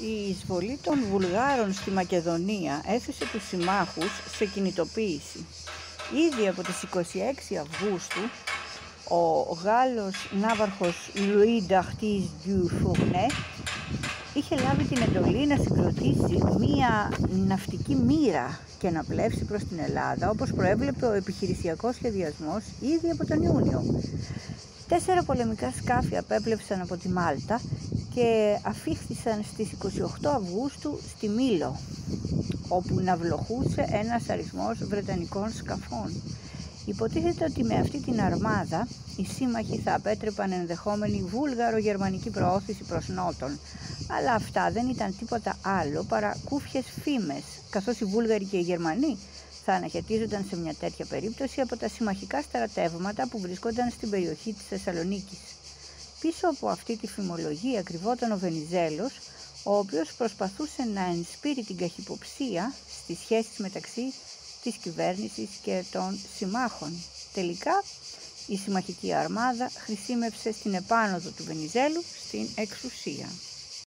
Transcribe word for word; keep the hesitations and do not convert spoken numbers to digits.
Η εισβολή των Βουλγάρων στη Μακεδονία έθεσε τους συμμάχους σε κινητοποίηση. Ήδη από τις είκοσι έξι Αυγούστου, ο Γάλλος ναύαρχος Louis d'Arthez du Fournet είχε λάβει την εντολή να συγκροτήσει μία ναυτική μοίρα και να πλεύσει προς την Ελλάδα, όπως προέβλεπε ο επιχειρησιακός σχεδιασμός ήδη από τον Ιούνιο. Τέσσερα πολεμικά σκάφη απέπλευσαν από τη Μάλτα και αφήχθησαν στις είκοσι οκτώ Αυγούστου στη Μήλο, όπου ναυλοχούσε ένας αριθμός βρετανικών σκαφών. Υποτίθεται ότι με αυτή την αρμάδα οι σύμμαχοι θα απέτρεπαν ενδεχόμενη βούλγαρο-γερμανική προώθηση προς νότον, αλλά αυτά δεν ήταν τίποτα άλλο παρά κούφιες φήμες, καθώς οι Βούλγαροι και οι Γερμανοί θα αναχαιτίζονταν σε μια τέτοια περίπτωση από τα συμμαχικά στρατεύματα που βρισκόταν στην περιοχή της Θεσσαλονίκης. Πίσω από αυτή τη φημολογία κρυβόταν ο Βενιζέλος, ο οποίος προσπαθούσε να ενσπείρει την καχυποψία στις σχέσεις μεταξύ της κυβέρνησης και των συμμάχων. Τελικά, η συμμαχική αρμάδα χρησιμεύσε στην επάνωδο του Βενιζέλου στην εξουσία.